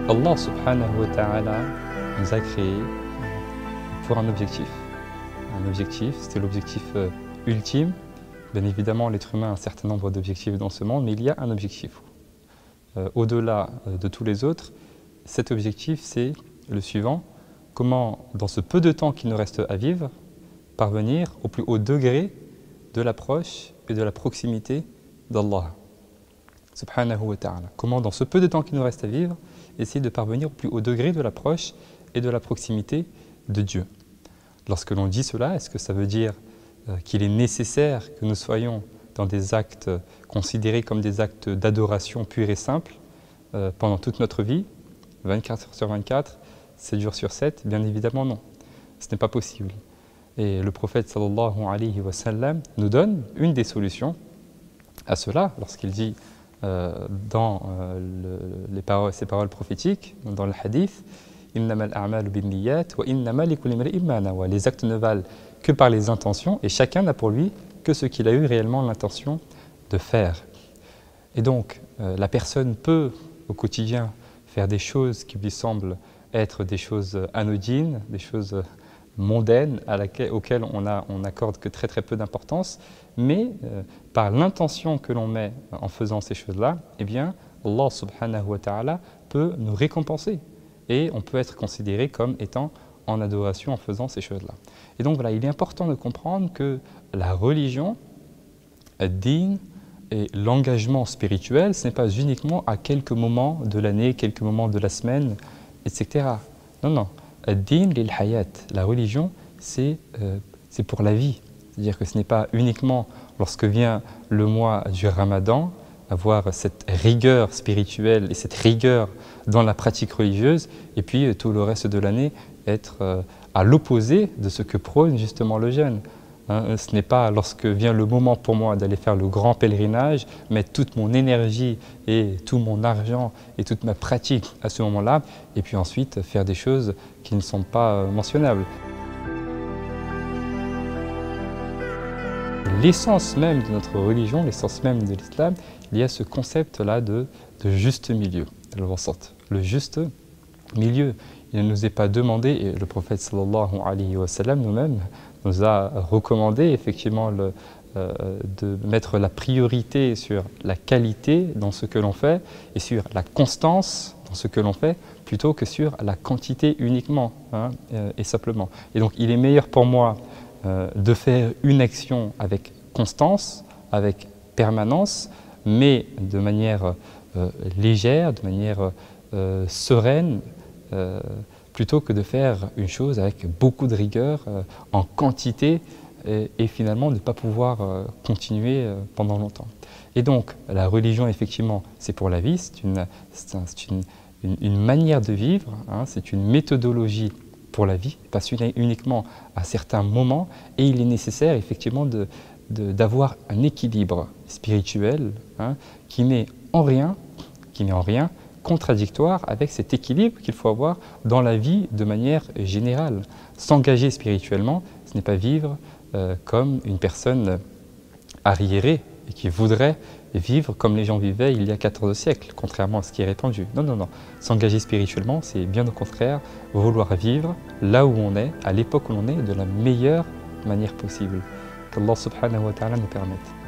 Allah subhanahu wa ta'ala nous a créés pour un objectif. Un objectif, c'était l'objectif ultime. Bien évidemment, l'être humain a un certain nombre d'objectifs dans ce monde, mais il y a un objectif. Au-delà de tous les autres, cet objectif, c'est le suivant. Comment, dans ce peu de temps qu'il nous reste à vivre, parvenir au plus haut degré de l'approche et de la proximité d'Allah subhanahu wa ta'ala. Comment, dans ce peu de temps qu'il nous reste à vivre, essayer de parvenir au plus haut degré de l'approche et de la proximité de Dieu. Lorsque l'on dit cela, est-ce que ça veut dire qu'il est nécessaire que nous soyons dans des actes considérés comme des actes d'adoration pure et simple pendant toute notre vie, 24 heures sur 24, 7 jours sur 7? Bien évidemment non, ce n'est pas possible. Et le prophète sallallahu alayhi wa sallam nous donne une des solutions à cela lorsqu'il dit dans ces paroles prophétiques, dans le hadith, innamal a'malu binniyat wa innama likulli imri'in ma nawa. Les actes ne valent que par les intentions et chacun n'a pour lui que ce qu'il a eu réellement l'intention de faire. Et donc, la personne peut au quotidien faire des choses qui lui semblent être des choses anodines, des choses mondaines auxquelles on n'accorde que très peu d'importance, mais par l'intention que l'on met en faisant ces choses-là, eh bien, Allah subhanahu wa ta'ala peut nous récompenser et on peut être considéré comme étant en adoration en faisant ces choses-là. Et donc voilà, il est important de comprendre que la religion, ad-din et l'engagement spirituel, ce n'est pas uniquement à quelques moments de l'année, quelques moments de la semaine, etc. Non, non. Ad-din lil hayat, la religion, c'est pour la vie. C'est-à-dire que ce n'est pas uniquement lorsque vient le mois du Ramadan, avoir cette rigueur spirituelle et cette rigueur dans la pratique religieuse, et puis tout le reste de l'année être à l'opposé de ce que prône justement le jeûne. Ce n'est pas lorsque vient le moment pour moi d'aller faire le grand pèlerinage, mettre toute mon énergie et tout mon argent et toute ma pratique à ce moment-là, et puis ensuite faire des choses qui ne sont pas mentionnables. L'essence même de notre religion, l'essence même de l'islam, il y a ce concept-là de juste milieu. Le juste milieu. Il ne nous est pas demandé, et le prophète sallallahu alayhi wa sallam nous-mêmes nous a recommandé effectivement de mettre la priorité sur la qualité dans ce que l'on fait et sur la constance dans ce que l'on fait plutôt que sur la quantité uniquement et simplement. Et donc il est meilleur pour moi de faire une action avec constance, avec permanence, mais de manière légère, de manière sereine, plutôt que de faire une chose avec beaucoup de rigueur, en quantité, et finalement ne pas pouvoir continuer pendant longtemps. Et donc la religion, effectivement, c'est pour la vie, c'est une manière de vivre, c'est une méthodologie pour la vie, pas uniquement à certains moments, et il est nécessaire effectivement d'avoir un équilibre spirituel qui n'est en rien contradictoire avec cet équilibre qu'il faut avoir dans la vie de manière générale. S'engager spirituellement, ce n'est pas vivre comme une personne arriérée et qui voudrait vivre comme les gens vivaient il y a 14 siècles, contrairement à ce qui est répandu. Non, non, non. S'engager spirituellement, c'est bien au contraire vouloir vivre là où on est, à l'époque où l'on est, de la meilleure manière possible. Qu'Allah subhanahu wa ta'ala nous permette.